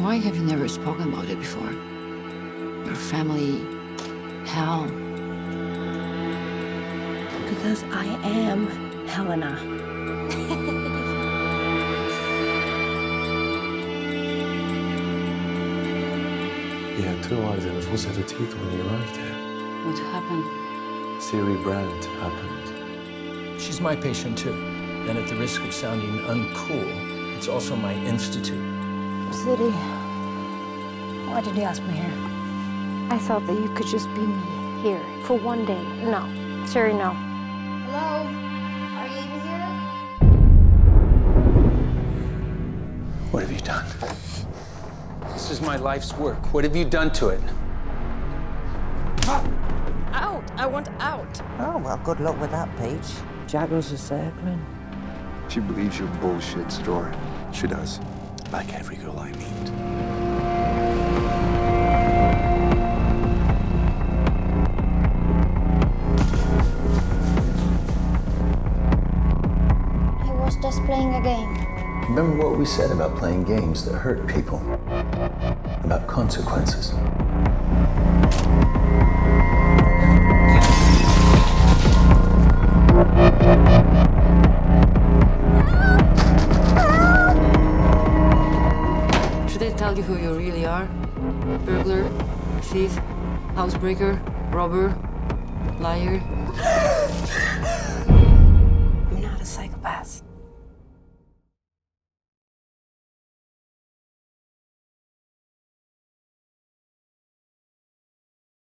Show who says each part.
Speaker 1: Why have you never spoken about it before? Your family, Hal.
Speaker 2: Because I am Helena.
Speaker 3: He had 2 eyes and a full set of teeth when he arrived here.
Speaker 1: What happened?
Speaker 3: Siri Brandt happened.
Speaker 4: She's my patient, too. And at the risk of sounding uncool, it's also my institute.
Speaker 2: City, why did you ask me here? I thought that you could just be me here for one day. No. Siri, no.
Speaker 5: Hello? Are you even here?
Speaker 6: What have you done? This is my life's work. What have you done to it?
Speaker 2: Out! I want out!
Speaker 7: Oh, well, good luck with that, Peach.
Speaker 8: Jaggers are circling.
Speaker 3: She believes your bullshit story. She does. Like every girl I meet.
Speaker 5: He was just playing a game.
Speaker 9: Remember what we said about playing games that hurt people? About consequences.
Speaker 1: Should I tell you who you really are? Burglar, thief, housebreaker, robber, liar?
Speaker 2: I'm not a psychopath.